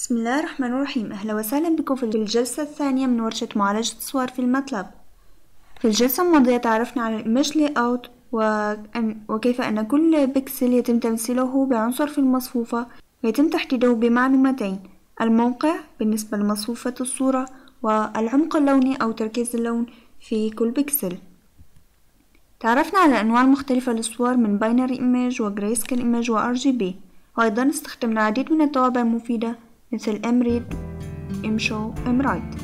بسم الله الرحمن الرحيم. أهلا وسهلا بكم في الجلسة الثانية من ورشة معالجة الصور في الماتلاب. في الجلسة الماضية تعرفنا على الإيمج لاyout وكيف أن كل بكسل يتم تمثيله بعنصر في المصفوفة ويتم تحديده بمعلومتين: الموقع بالنسبة لمصفوفة الصورة والعمق اللوني أو تركيز اللون في كل بكسل. تعرفنا على أنواع مختلفة للصور من binary image و grayscale image و RGB، وأيضا استخدمنا العديد من التوابع المفيدة مثل mread mshow mwrite.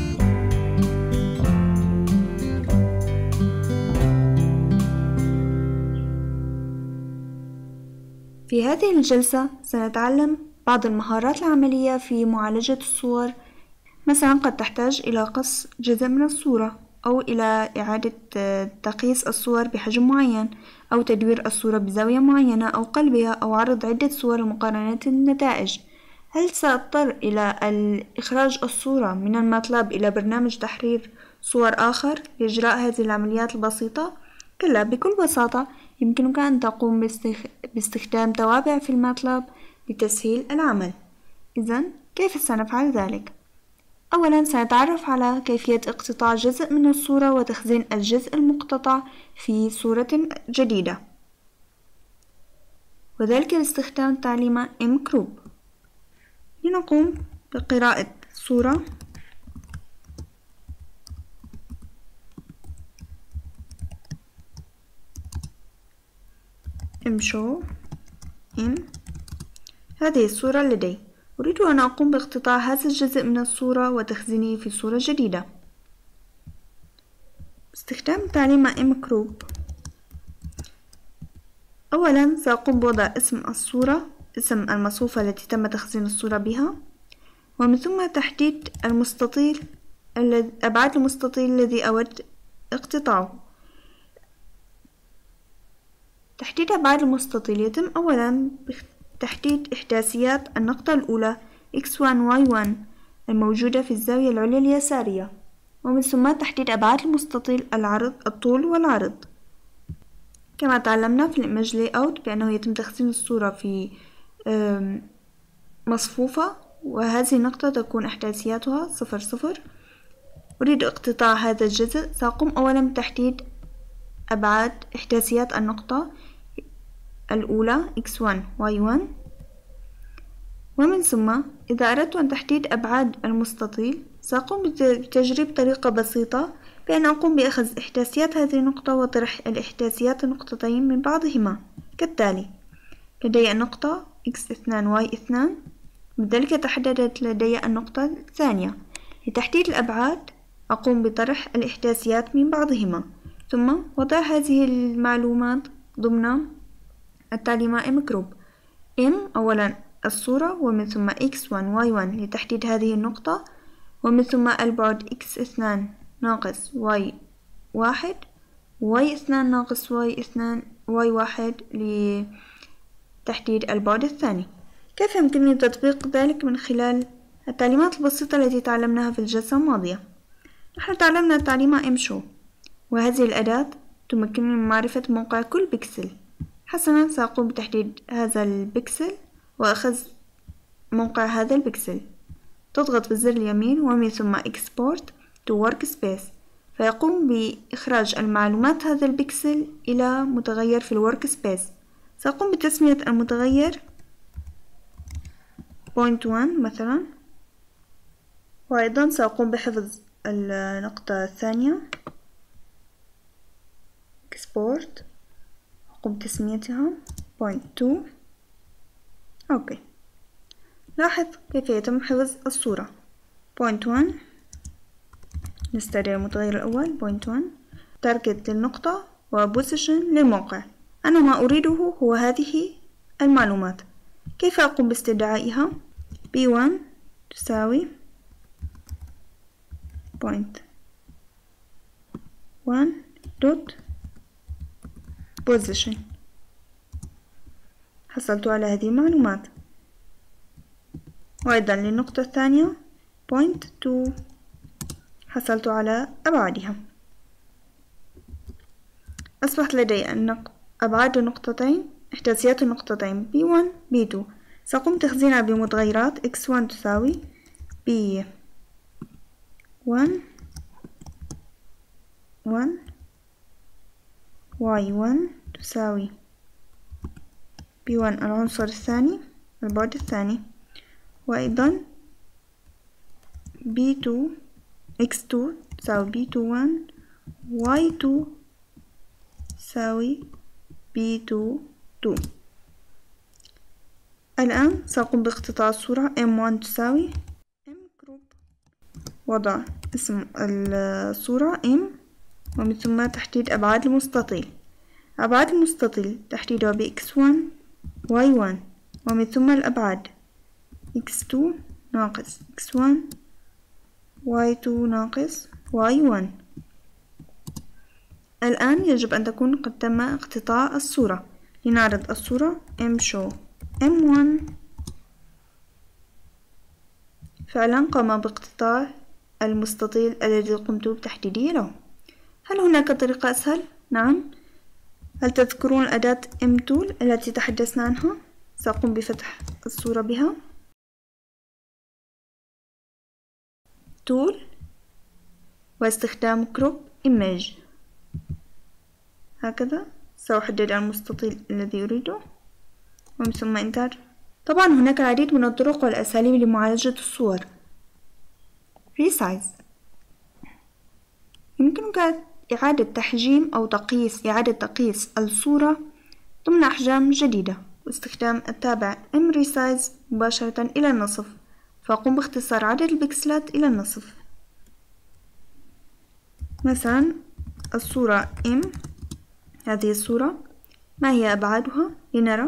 في هذه الجلسة سنتعلم بعض المهارات العملية في معالجة الصور. مثلا قد تحتاج إلى قص جزء من الصورة، أو إلى إعادة تقييس الصور بحجم معين، أو تدوير الصورة بزاوية معينة، أو قلبها، أو عرض عدة صور لمقارنة النتائج. هل سأضطر إلى إخراج الصورة من الماتلاب إلى برنامج تحرير صور آخر لإجراء هذه العمليات البسيطة؟ كلا، بكل بساطة يمكنك أن تقوم باستخدام توابع في الماتلاب لتسهيل العمل. إذن كيف سنفعل ذلك؟ أولا سنتعرف على كيفية اقتطاع جزء من الصورة وتخزين الجزء المقتطع في صورة جديدة، وذلك باستخدام تعليمة mcrop. لنقوم بقراءة صورة mshow هذه الصورة لدي. أريد أن أقوم باقتطاع هذا الجزء من الصورة وتخزينه في صورة جديدة. باستخدام تعليمة mcrop، أولا سأقوم بوضع اسم الصورة، اسم المصفوفة التي تم تخزين الصورة بها، ومن ثم تحديد أبعاد المستطيل الذي أود اقتطاعه. تحديد أبعاد المستطيل يتم أولا بتحديد إحداثيات النقطة الأولى x1 y1 الموجودة في الزاوية العليا اليسارية، ومن ثم تحديد أبعاد المستطيل الطول والعرض. كما تعلمنا في الإيمج لاyout بأنه يتم تخزين الصورة في مصفوفة، وهذه النقطة تكون إحداثياتها 0 0. أريد اقتطاع هذا الجزء. سأقوم أولا بتحديد أبعاد إحداثيات النقطة الأولى x1 y1، ومن ثم إذا أردت أن تحديد أبعاد المستطيل سأقوم بتجريب طريقة بسيطة، بأن أقوم بأخذ إحداثيات هذه النقطة وطرح الإحداثيات النقطتين من بعضهما كالتالي: لدي النقطة x2 y2، بذلك تحددت لدي النقطة الثانية. لتحديد الأبعاد أقوم بطرح الإحداثيات من بعضهما، ثم وضع هذه المعلومات ضمن التعليمة mcrop. أولا الصورة، ومن ثم x1 y1 لتحديد هذه النقطة، ومن ثم البعد x2 ناقص y1 y2 ناقص y1 لتحديد البعد الثاني. كيف يمكنني تطبيق ذلك؟ من خلال التعليمات البسيطة التي تعلمناها في الجلسة الماضية. نحن تعلمنا التعليمة mshow، وهذه الأداة تمكنني من معرفة موقع كل بكسل. حسنا، سأقوم بتحديد هذا البكسل وأخذ موقع هذا البكسل. تضغط بالزر اليمين ومن ثم export to workspace، فيقوم بإخراج المعلومات هذا البكسل إلى متغير في الوركسبيس. سأقوم بتسمية المتغير point 1 مثلا، وأيضا سأقوم بحفظ النقطة الثانية export، أقوم بتسميتها point 2. أوكي، لاحظ كيف يتم حفظ الصورة. point 1 نستدعي المتغير الأول point 1 target للنقطة وposition للموقع. أنا ما أريده هو هذه المعلومات. كيف أقوم باستدعائها؟ b1 تساوي point 1 dot position. حصلت على هذه المعلومات. وأيضا للنقطة الثانية point 2 حصلت على أبعادها. أصبحت لدي أبعاد النقطتين إحداثيات النقطتين B1 B2. سأقوم بتخزينها بمتغيرات x1 تساوي b1 1 y1 تساوي b1 العنصر الثاني البعد الثاني، وأيضا b2 x2 تساوي b21 y2 تساوي b22. الآن سأقوم باقتطاع الصورة m1 تساوي m كروب، وضع اسم الصورة m ومن ثم تحديد أبعاد المستطيل. أبعاد المستطيل تحديدها ب x1 y1 ومن ثم الأبعاد x2 ناقص x1 y2 ناقص y1. الآن يجب أن تكون قد تم اقتطاع الصورة. لنعرض الصورة mshow m1 فعلا قام باقتطاع المستطيل الذي قمت بتحديده له. هل هناك طريقة أسهل؟ نعم. هل تذكرون أداة mTool التي تحدثنا عنها؟ سأقوم بفتح الصورة بها. Tool واستخدام Crop Image. هكذا سأحدد المستطيل الذي أريده ومن ثم Enter. طبعا هناك العديد من الطرق والأساليب لمعالجة الصور. Resize يمكنك إعادة تحجيم أو إعادة تقييس الصورة ضمن أحجام جديدة باستخدام التابع mResize مباشرة إلى النصف، فأقوم باختصار عدد البكسلات إلى النصف. مثلا الصورة M، هذه الصورة ما هي أبعادها؟ لنرى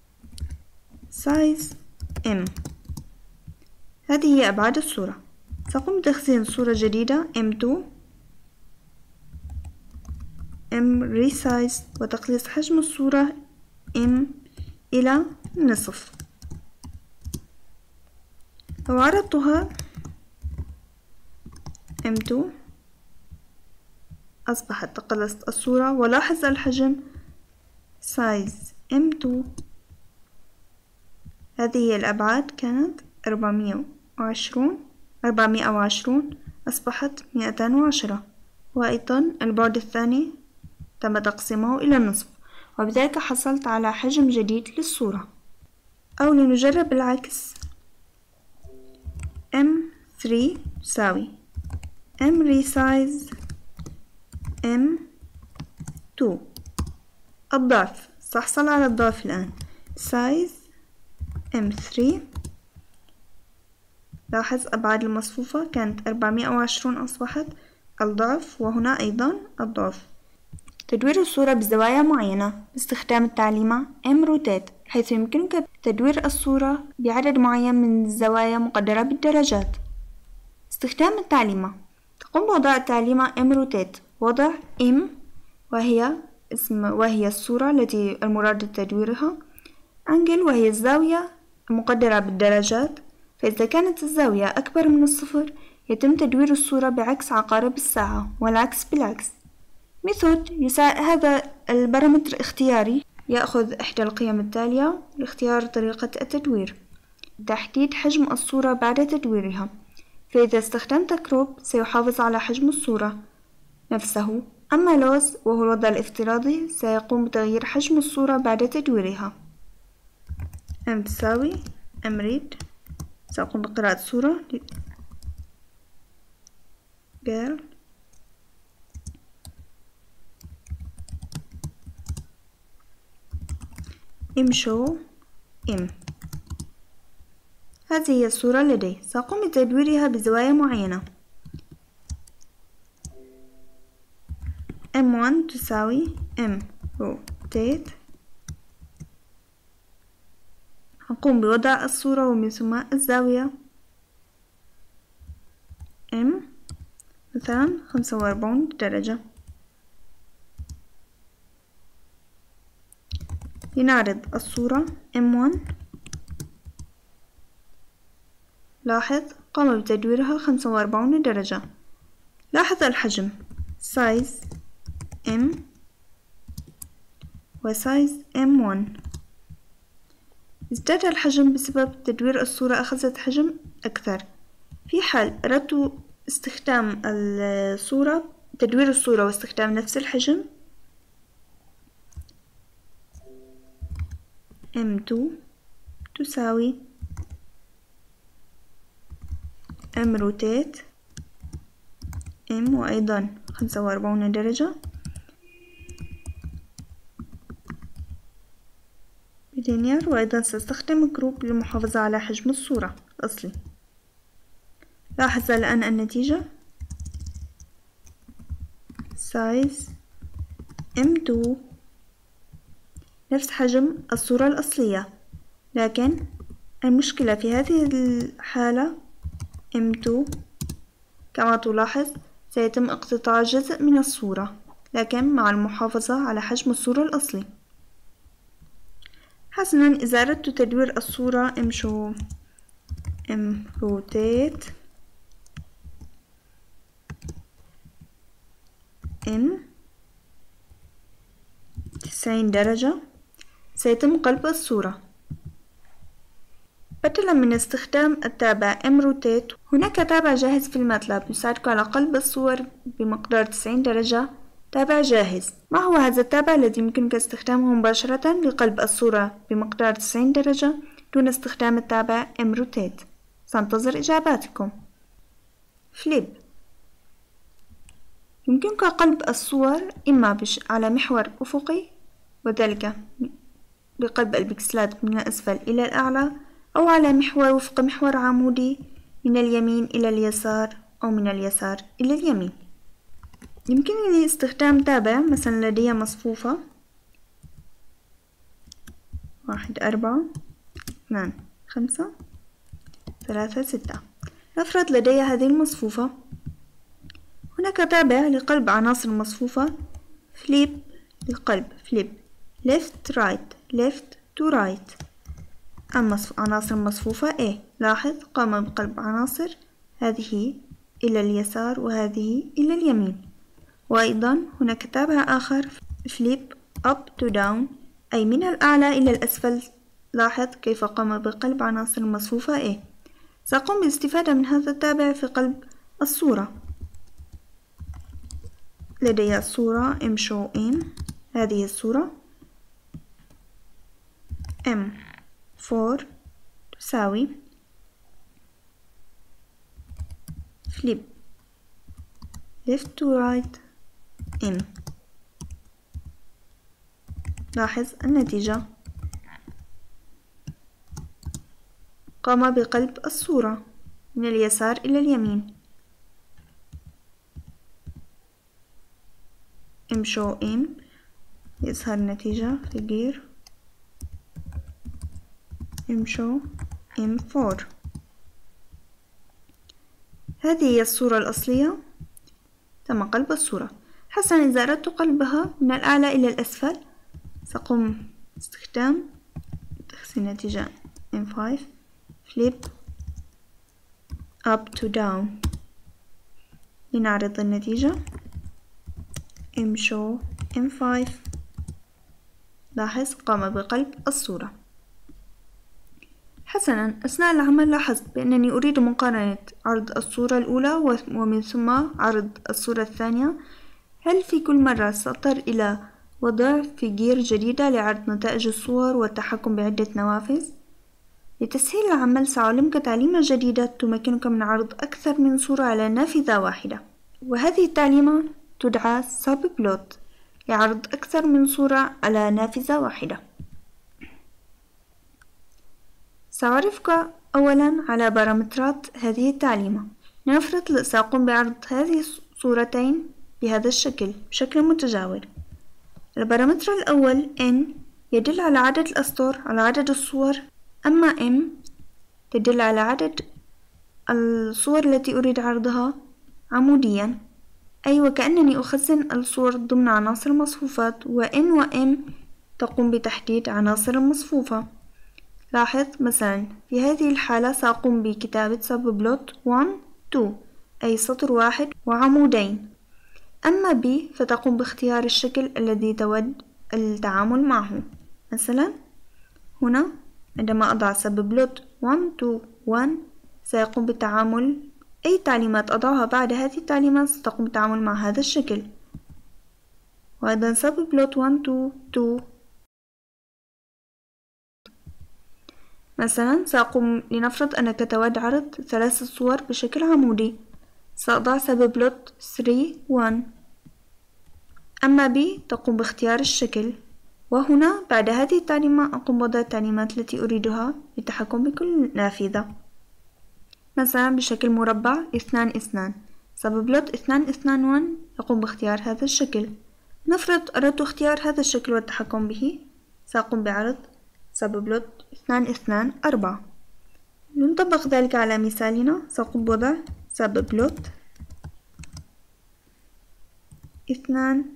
size M، هذه هي أبعاد الصورة. سأقوم بتخزين صورة جديدة M2 mResize وتقليص حجم الصورة M إلى نصف. لو عرضتها M2 أصبحت تقلصت الصورة، ولاحظ الحجم size M2. هذه هي الأبعاد، كانت 420 أصبحت 210، وأيضا البعد الثاني تم تقسيمه إلى النصف، وبذلك حصلت على حجم جديد للصورة. أو لنجرب العكس، M3 تساوي mResize M2 الضعف، سأحصل على الضعف الآن size M3. لاحظ أبعاد المصفوفة كانت 420 أصبحت الضعف، وهنا أيضا الضعف. تدوير الصورة بزوايا معينة باستخدام التعليمة mRotate، حيث يمكنك تدوير الصورة بعدد معين من الزوايا مقدرة بالدرجات. استخدام التعليمة، تقوم بوضع التعليمة mRotate، وضع m وهي الصورة التي المراد تدويرها، angle وهي الزاوية المقدرة بالدرجات، فإذا كانت الزاوية أكبر من الصفر يتم تدوير الصورة بعكس عقارب الساعة، والعكس بالعكس. ميثود هذا البارامتر اختياري، يأخذ إحدى القيم التالية لاختيار طريقة التدوير. تحديد حجم الصورة بعد تدويرها، فإذا استخدمت كروب سيحافظ على حجم الصورة نفسه، أما لوز وهو الوضع الافتراضي سيقوم بتغيير حجم الصورة بعد تدويرها. M تساوي mRead، سأقوم بقراءة الصورة girl mshow M. هذه هي الصورة لدي، سأقوم بتدويرها بزوايا معينة. M1 تساوي mRotate، أقوم بوضع الصورة ومن ثم الزاوية M مثلا 45 درجة. لنعرض الصورة M1، لاحظ قام بتدويرها 45 درجة. لاحظ الحجم size M وsize M1. ازداد الحجم بسبب تدوير الصورة أخذت حجم أكثر. في حال أردت استخدام تدوير الصورة واستخدام نفس الحجم، M2 تساوي M روتيت M وأيضا 45 درجة بلينير، وأيضا سأستخدم جروب للمحافظة على حجم الصورة الأصلي. لاحظ الآن النتيجة size M2 نفس حجم الصورة الأصلية، لكن المشكلة في هذه الحالة M2 كما تلاحظ سيتم اقتطاع جزء من الصورة، لكن مع المحافظة على حجم الصورة الأصلي. حسنا، إذا أردت تدوير الصورة امشوا M rotate M 90 درجة سيتم قلب الصورة. بدلا من استخدام التابع M rotate، هناك تابع جاهز في الماتلاب يساعدك على قلب الصور بمقدار 90 درجة. تابع جاهز. ما هو هذا التابع الذي يمكنك استخدامه مباشرة لقلب الصورة بمقدار 90 درجة دون استخدام التابع M rotate؟ سأنتظر إجاباتكم. فليب. يمكنك قلب الصور إما على محور أفقي، وذلك بقلب البكسلات من الأسفل إلى الأعلى، أو على محور وفق محور عمودي من اليمين إلى اليسار أو من اليسار إلى اليمين. يمكنني استخدام تابع، مثلا لدي مصفوفة 1 4 2 5 3 6. نفرض لدي هذه المصفوفة. هناك تابع لقلب عناصر المصفوفة، فليب للقلب فليب left right left to right. عناصر المصفوفة A، لاحظ قام بقلب عناصر هذه إلى اليسار وهذه إلى اليمين. وأيضا هناك تابع آخر فليب up to down، أي من الأعلى إلى الأسفل. لاحظ كيف قام بقلب عناصر المصفوفة A. سأقوم بالاستفادة من هذا التابع في قلب الصورة. لدي الصورة M show in، هذه الصورة M4 تساوي flip left to right M. لاحظ النتيجة، قام بقلب الصورة من اليسار إلى اليمين. M show M يظهر النتيجة في غير M show M4. هذه هي الصورة الأصلية، تم قلب الصورة. حسنا، إذا أردت قلبها من الأعلى إلى الأسفل سأقوم باستخدام تخزين النتيجة M5 flip up to down. لنعرض النتيجة M show M5. لاحظ قام بقلب الصورة. حسنا، أثناء العمل لاحظت بأنني أريد مقارنة عرض الصورة الأولى ومن ثم عرض الصورة الثانية. هل في كل مرة سأضطر إلى وضع فيجير جديدة لعرض نتائج الصور والتحكم بعدة نوافذ؟ لتسهيل العمل سأعلمك تعليمة جديدة تمكنك من عرض أكثر من صورة على نافذة واحدة، وهذه التعليمة تدعى سببلوت، لعرض أكثر من صورة على نافذة واحدة. سأعرفك أولا على بارامترات هذه التعليمة. لنفرض سأقوم بعرض هذه الصورتين بهذا الشكل بشكل متجاور. البارامتر الأول N يدل على عدد الأسطر على عدد الصور، أما M تدل على عدد الصور التي أريد عرضها عموديا، أي وكأنني أخزن الصور ضمن عناصر المصفوفات، و N و M تقوم بتحديد عناصر المصفوفة. لاحظ مثلا في هذه الحالة سأقوم بكتابة سببلوت 1 2، أي سطر واحد وعمودين. أما B فتقوم باختيار الشكل الذي تود التعامل معه. مثلا هنا عندما أضع سببلوت 1 to 1 سيقوم بالتعامل، أي تعليمات أضعها بعد هذه التعليمات ستقوم بالتعامل مع هذا الشكل. وأيضا سببلوت 1 to 2 مثلا سأقوم، لنفرض أنك تود عرض 3 صور بشكل عمودي، سأضع سببلوت 3 1. أما B تقوم باختيار الشكل، وهنا بعد هذه التعليمات أقوم بوضع التعليمات التي أريدها للتحكم بكل نافذة، مثلا بشكل مربع 2 2. سببلوت 2 2 1 يقوم باختيار هذا الشكل. نفرض أردت اختيار هذا الشكل والتحكم به، سأقوم بعرض سببلوت 2 2 4. لنطبق ذلك على مثالنا، سأقوم بوضع سببلوت 2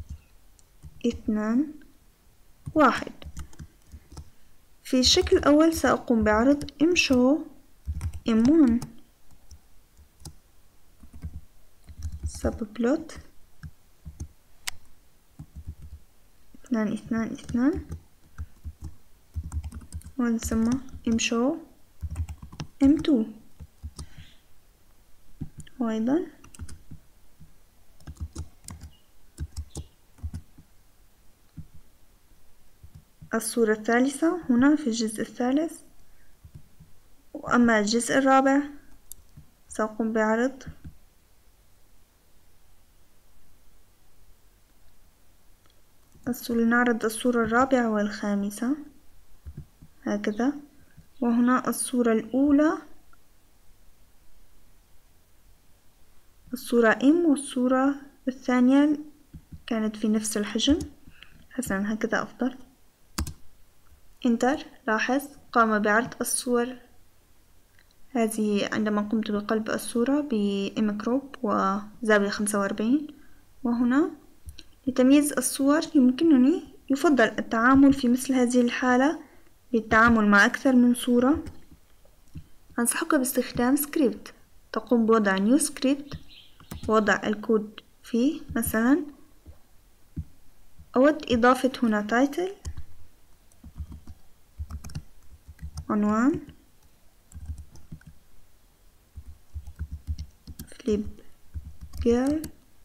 2 1. في الشكل الأول سأقوم بعرض show M1 سببلوت 2 2 2 ونسمى show M2. وأيضا الصورة الثالثة هنا في الجزء الثالث. وأما الجزء الرابع سأقوم بعرض لنعرض الصورة الرابعة والخامسة هكذا. وهنا الصورة الأولى، الصورة M، والصورة الثانية كانت في نفس الحجم. حسنا هكذا أفضل. انتر. لاحظ قام بعرض الصور هذه عندما قمت بقلب الصورة بإمكروب وزاوية 45. وهنا لتمييز الصور يفضل التعامل في مثل هذه الحالة للتعامل مع أكثر من صورة. أنصحك باستخدام سكريبت، تقوم بوضع نيو سكريبت ووضع الكود فيه. مثلا أود إضافة هنا تايتل، عنوان، فليب جيرل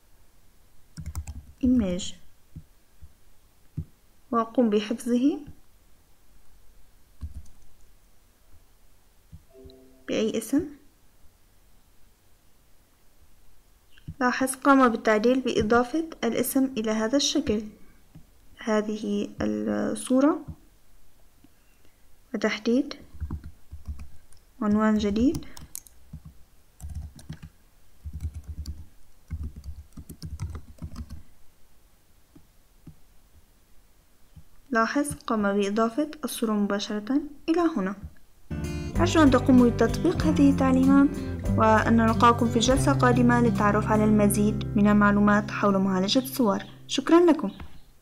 إيميج، وأقوم بحفظه بأي اسم. لاحظ قام بالتعديل بإضافة الاسم إلى هذا الشكل، هذه الصورة، وتحديد عنوان جديد. لاحظ قام بإضافة الصورة مباشرة إلى هنا. أرجو أن تقوموا بتطبيق هذه التعليمات، وأن نلقاكم في جلسة قادمة للتعرف على المزيد من المعلومات حول معالجة الصور. شكرا لكم.